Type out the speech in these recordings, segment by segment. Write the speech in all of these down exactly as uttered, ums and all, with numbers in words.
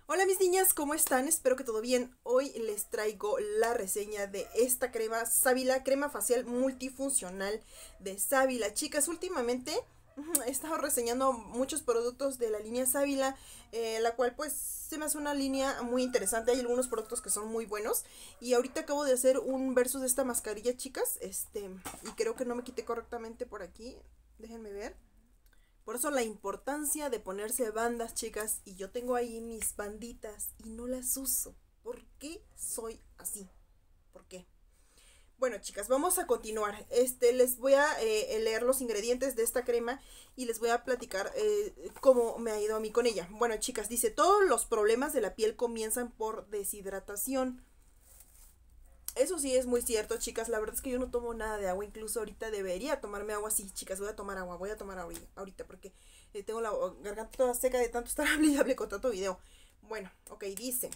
Hola mis niñas, ¿cómo están? Espero que todo bien. Hoy les traigo la reseña de esta crema Sábila, crema facial multifuncional de Sábila. Chicas, últimamente he estado reseñando muchos productos de la línea Sábila, eh, la cual pues se me hace una línea muy interesante. Hay algunos productos que son muy buenos y ahorita acabo de hacer un versus de esta mascarilla, chicas, este, y creo que no me quité correctamente por aquí. Déjenme ver. Por eso la importancia de ponerse bandas, chicas. Y yo tengo ahí mis banditas y no las uso. ¿Por qué soy así? ¿Por qué? Bueno, chicas, vamos a continuar. Este, les voy a eh, leer los ingredientes de esta crema y les voy a platicar eh, cómo me ha ido a mí con ella. Bueno, chicas, dice, todos los problemas de la piel comienzan por deshidratación. Eso sí es muy cierto, chicas. La verdad es que yo no tomo nada de agua. Incluso ahorita debería tomarme agua. Sí, chicas, voy a tomar agua. Voy a tomar agua ahorita porque eh, tengo la garganta toda seca de tanto estar hable y hable con tanto video. Bueno, ok, dice.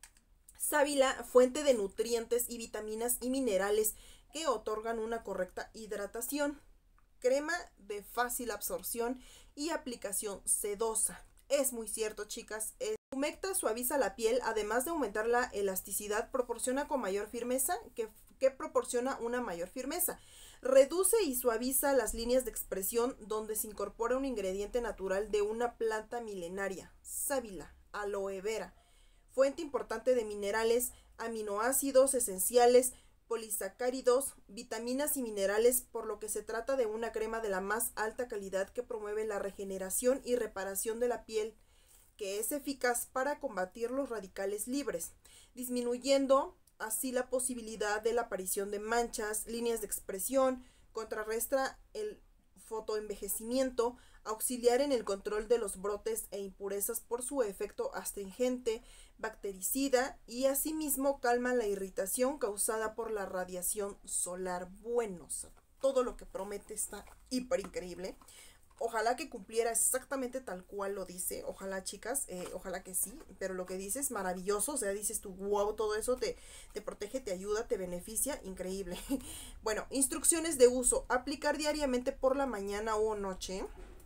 Sábila, fuente de nutrientes y vitaminas y minerales que otorgan una correcta hidratación. Crema de fácil absorción y aplicación sedosa. Es muy cierto, chicas. Es Humecta suaviza la piel, además de aumentar la elasticidad, proporciona con mayor firmeza, que, que proporciona una mayor firmeza. Reduce y suaviza las líneas de expresión donde se incorpora un ingrediente natural de una planta milenaria, sábila, aloe vera, fuente importante de minerales, aminoácidos esenciales, polisacáridos, vitaminas y minerales, por lo que se trata de una crema de la más alta calidad que promueve la regeneración y reparación de la piel, que es eficaz para combatir los radicales libres, disminuyendo así la posibilidad de la aparición de manchas, líneas de expresión, contrarresta el fotoenvejecimiento, auxiliar en el control de los brotes e impurezas por su efecto astringente, bactericida y asimismo calma la irritación causada por la radiación solar. Bueno, todo lo que promete está hiper increíble. Ojalá que cumpliera exactamente tal cual lo dice. Ojalá, chicas, eh, ojalá que sí. Pero lo que dice es maravilloso. O sea, dices tú, wow, todo eso te, te protege, te ayuda, te beneficia. Increíble. Bueno, instrucciones de uso. Aplicar diariamente por la mañana o noche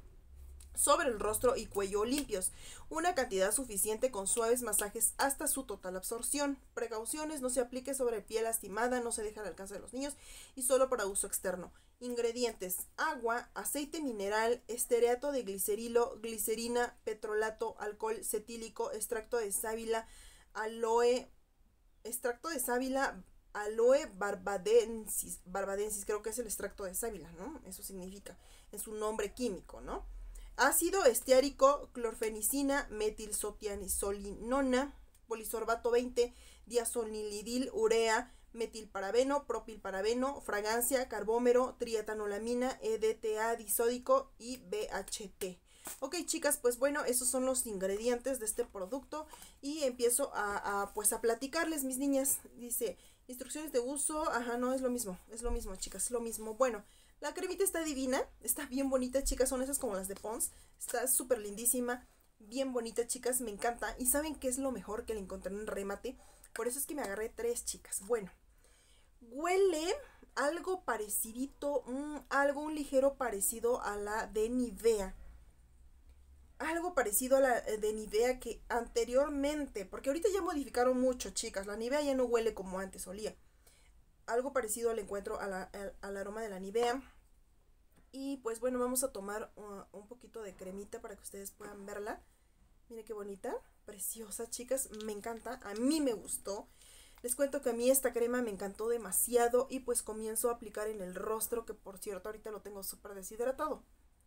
sobre el rostro y cuello limpios, una cantidad suficiente con suaves masajes hasta su total absorción. Precauciones: no se aplique sobre piel lastimada, no se deja al alcance de los niños y solo para uso externo. Ingredientes: agua, aceite mineral, estearato de glicerilo, glicerina, petrolato, alcohol cetílico, extracto de sábila, aloe, extracto de sábila, aloe barbadensis, barbadensis, creo que es el extracto de sábila, ¿no? Eso significa, es su nombre químico, ¿no? Ácido esteárico, clorfenicina, metilsotianisolinona, polisorbato veinte, diazonilidil, urea, metilparabeno, propilparabeno, fragancia, carbómero, trietanolamina, E D T A disódico y B H T. Ok, chicas, pues bueno, esos son los ingredientes de este producto y empiezo a, a pues a platicarles, mis niñas. Dice, instrucciones de uso, ajá, no, es lo mismo, es lo mismo, chicas, es lo mismo. Bueno, la cremita está divina, está bien bonita, chicas, son esas como las de Pond's, está súper lindísima, bien bonita, chicas, me encanta. Y ¿saben qué es lo mejor? Que la encontré en remate, por eso es que me agarré tres, chicas. Bueno, huele algo parecidito, mmm, algo un ligero parecido a la de Nivea. Algo parecido a la de Nivea que anteriormente, porque ahorita ya modificaron mucho, chicas, la Nivea ya no huele como antes olía. Algo parecido al encuentro a la, al, al aroma de la Nivea. Y pues bueno, vamos a tomar uh, un poquito de cremita para que ustedes puedan verla. Miren qué bonita, preciosa, chicas, me encanta, a mí me gustó. Les cuento que a mí esta crema me encantó demasiado y pues comienzo a aplicar en el rostro, que por cierto ahorita lo tengo súper deshidratado.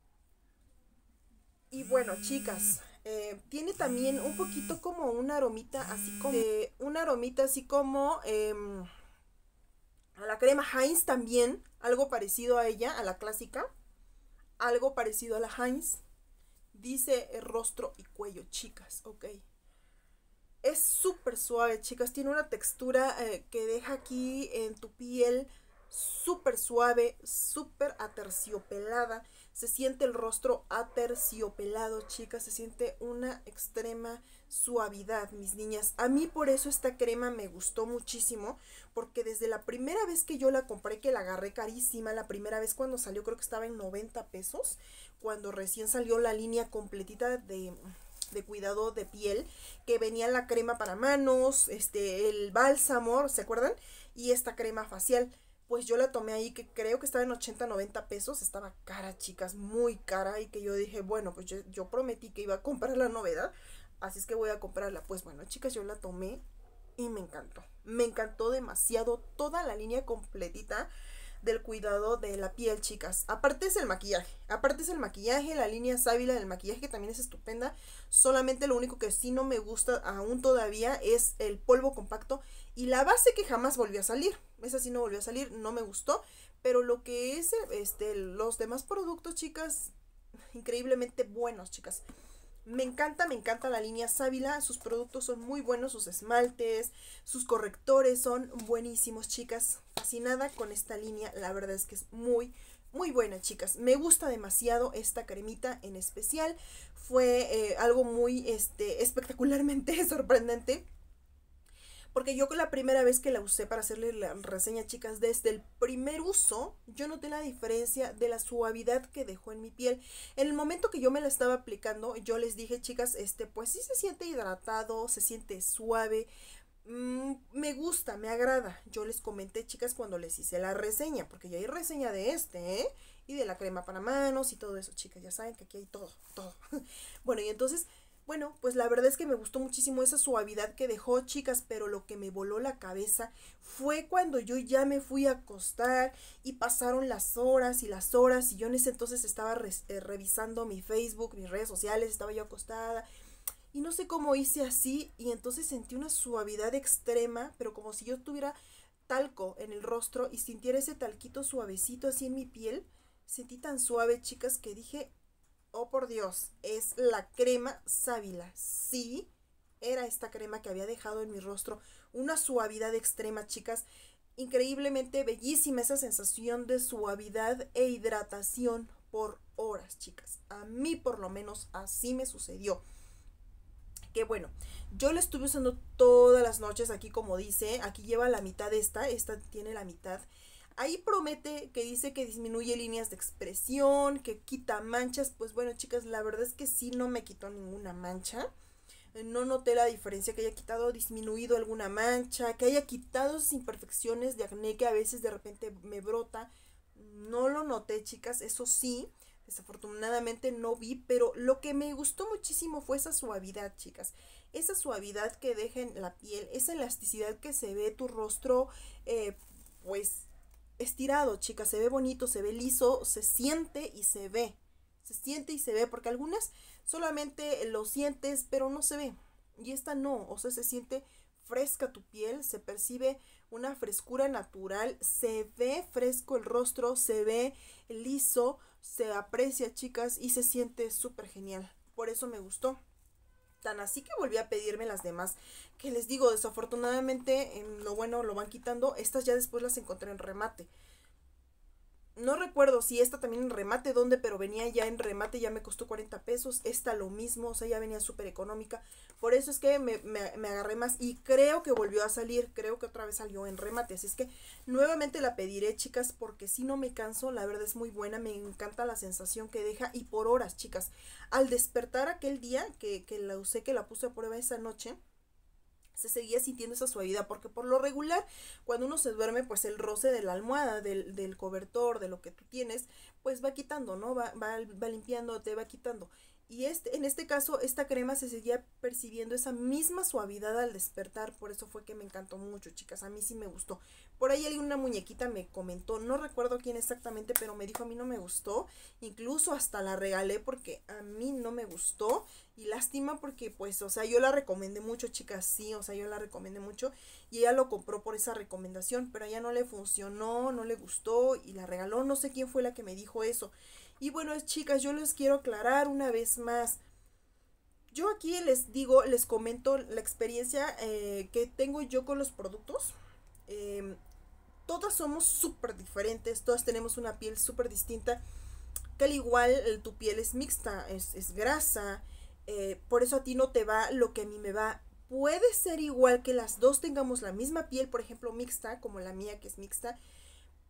Y bueno, chicas, eh, tiene también un poquito como una aromita así como... Eh, una aromita así como... Eh, a la crema Heinz también, algo parecido a ella, a la clásica, algo parecido a la Heinz. Dice el rostro y cuello, chicas, ok. Es súper suave, chicas, tiene una textura eh, que deja aquí en tu piel súper suave, súper aterciopelada. Se siente el rostro aterciopelado, chicas, se siente una extrema suavidad, mis niñas. A mí por eso esta crema me gustó muchísimo, porque desde la primera vez que yo la compré, que la agarré carísima, la primera vez cuando salió creo que estaba en noventa pesos, cuando recién salió la línea completita de de cuidado de piel, que venía la crema para manos, este, el bálsamo, ¿se acuerdan? Y esta crema facial. Pues yo la tomé ahí, que creo que estaba en ochenta, noventa pesos, estaba cara, chicas, muy cara, y que yo dije, bueno, pues yo, yo prometí que iba a comprar la novedad, así es que voy a comprarla. Pues bueno, chicas, yo la tomé y me encantó, me encantó demasiado toda la línea completita del cuidado de la piel, chicas. Aparte es el maquillaje, aparte es el maquillaje, la línea sábila del maquillaje que también es estupenda. Solamente lo único que sí no me gusta aún todavía es el polvo compacto y la base, que jamás volvió a salir. Esa sí no volvió a salir, no me gustó. Pero lo que es este los demás productos, chicas, increíblemente buenos, chicas. Me encanta, me encanta la línea sábila, sus productos son muy buenos, sus esmaltes, sus correctores son buenísimos, chicas. Fascinada con esta línea, la verdad es que es muy, muy buena, chicas. Me gusta demasiado esta cremita en especial, fue eh, algo muy este, espectacularmente sorprendente. Porque yo la primera vez que la usé para hacerle la reseña, chicas, desde el primer uso, yo noté la diferencia de la suavidad que dejó en mi piel. En el momento que yo me la estaba aplicando, yo les dije, chicas, este, pues sí se siente hidratado, se siente suave. Mm, me gusta, me agrada. Yo les comenté, chicas, cuando les hice la reseña, porque ya hay reseña de este, ¿eh? Y de la crema para manos y todo eso, chicas. Ya saben que aquí hay todo, todo. Bueno, y entonces... Bueno, pues la verdad es que me gustó muchísimo esa suavidad que dejó, chicas, pero lo que me voló la cabeza fue cuando yo ya me fui a acostar y pasaron las horas y las horas, y yo en ese entonces estaba re eh, revisando mi Facebook, mis redes sociales, estaba yo acostada y no sé cómo hice así, y entonces sentí una suavidad extrema, pero como si yo tuviera talco en el rostro y sintiera ese talquito suavecito así en mi piel. Sentí tan suave, chicas, que dije... Oh, por Dios, es la crema sábila. Sí, era esta crema que había dejado en mi rostro una suavidad extrema, chicas. Increíblemente bellísima esa sensación de suavidad e hidratación por horas, chicas. A mí por lo menos así me sucedió. Que bueno, yo la estuve usando todas las noches aquí, como dice. Aquí lleva la mitad de esta, esta tiene la mitad. Ahí promete que dice que disminuye líneas de expresión, que quita manchas. Pues bueno, chicas, la verdad es que sí no me quitó ninguna mancha. No noté la diferencia, que haya quitado, disminuido alguna mancha, que haya quitado esas imperfecciones de acné que a veces de repente me brota. No lo noté, chicas, eso sí. Desafortunadamente no vi, pero lo que me gustó muchísimo fue esa suavidad, chicas. Esa suavidad que deja en la piel, esa elasticidad que se ve tu rostro, eh, pues... estirado, chicas, se ve bonito, se ve liso, se siente y se ve, se siente y se ve, porque algunas solamente lo sientes, pero no se ve, y esta no, o sea, se siente fresca tu piel, se percibe una frescura natural, se ve fresco el rostro, se ve liso, se aprecia, chicas, y se siente súper genial. Por eso me gustó. Tan así que volví a pedirme las demás, que les digo, desafortunadamente, en lo bueno lo van quitando. Estas ya después las encontré en remate. No recuerdo si esta también en remate, dónde, pero venía ya en remate, ya me costó cuarenta pesos. Esta lo mismo, o sea, ya venía súper económica. Por eso es que me, me, me agarré más, y creo que volvió a salir, creo que otra vez salió en remate. Así es que nuevamente la pediré, chicas, porque si no me canso, la verdad es muy buena, me encanta la sensación que deja, y por horas, chicas. Al despertar aquel día que, que la usé, que la puse a prueba esa noche, se seguía sintiendo esa suavidad, porque por lo regular cuando uno se duerme, pues el roce de la almohada, del, del cobertor, de lo que tú tienes, pues va quitando, ¿no? Va, va, va limpiando, te va quitando. Y este, en este caso, esta crema se seguía percibiendo esa misma suavidad al despertar. Por eso fue que me encantó mucho, chicas. A mí sí me gustó. Por ahí alguna muñequita me comentó, no recuerdo quién exactamente, pero me dijo a mí no me gustó. Incluso hasta la regalé porque a mí no me gustó. Y lástima porque, pues, o sea, yo la recomendé mucho, chicas, sí, o sea, yo la recomendé mucho. Y ella lo compró por esa recomendación, pero a ella no le funcionó, no le gustó y la regaló. No sé quién fue la que me dijo eso. Y bueno, chicas, yo les quiero aclarar una vez más. Yo aquí les digo, les comento la experiencia eh, que tengo yo con los productos. Eh, todas somos súper diferentes, todas tenemos una piel súper distinta. Que al igual eh, tu piel es mixta, es, es grasa. Eh, por eso a ti no te va lo que a mí me va. Puede ser igual que las dos tengamos la misma piel, por ejemplo, mixta, como la mía que es mixta.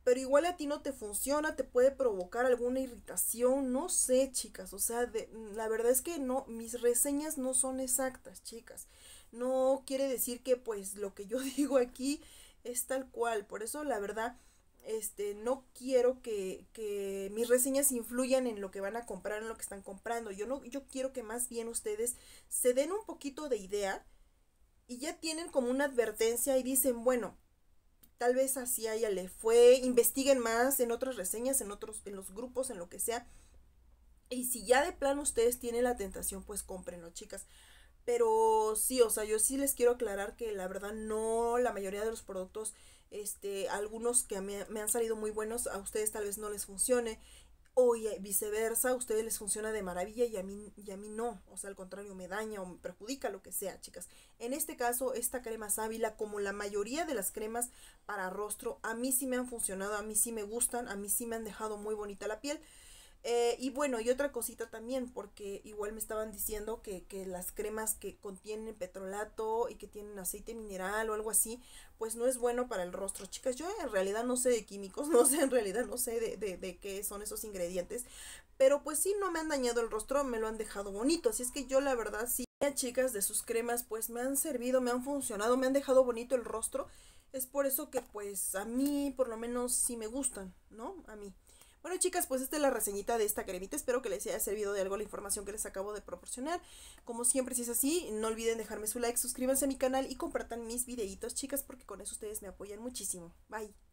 pero igual a ti no te funciona, te puede provocar alguna irritación, no sé, chicas, o sea, de, la verdad es que no, mis reseñas no son exactas, chicas. No quiere decir que pues lo que yo digo aquí es tal cual, por eso la verdad, este, no quiero que, que mis reseñas influyan en lo que van a comprar, en lo que están comprando. Yo no, yo quiero que más bien ustedes se den un poquito de idea y ya tienen como una advertencia y dicen, bueno, tal vez así a ella le fue, investiguen más en otras reseñas, en otros, en los grupos, en lo que sea. Y si ya de plano ustedes tienen la tentación, pues cómprenlo, chicas. Pero sí, o sea, yo sí les quiero aclarar que la verdad no, la mayoría de los productos, este, algunos que me, me han salido muy buenos, a ustedes tal vez no les funcione. O viceversa, a ustedes les funciona de maravilla y a mí, y a mí no. O sea, al contrario, me daña o me perjudica, lo que sea, chicas. En este caso, esta crema sábila, como la mayoría de las cremas para rostro, a mí sí me han funcionado, a mí sí me gustan, a mí sí me han dejado muy bonita la piel. Eh, y bueno, y otra cosita también, porque igual me estaban diciendo que, que las cremas que contienen petrolato y que tienen aceite mineral o algo así, pues no es bueno para el rostro. Chicas, yo en realidad no sé de químicos, no sé, en realidad no sé de, de, de qué son esos ingredientes, pero pues sí, no me han dañado el rostro, me lo han dejado bonito, así es que yo la verdad sí, chicas, de sus cremas pues me han servido, me han funcionado, me han dejado bonito el rostro. Es por eso que pues a mí por lo menos sí me gustan, ¿no? A mí. Bueno, chicas, pues esta es la reseñita de esta cremita. Espero que les haya servido de algo la información que les acabo de proporcionar. Como siempre, si es así, no olviden dejarme su like, suscríbanse a mi canal y compartan mis videitos, chicas, porque con eso ustedes me apoyan muchísimo. Bye.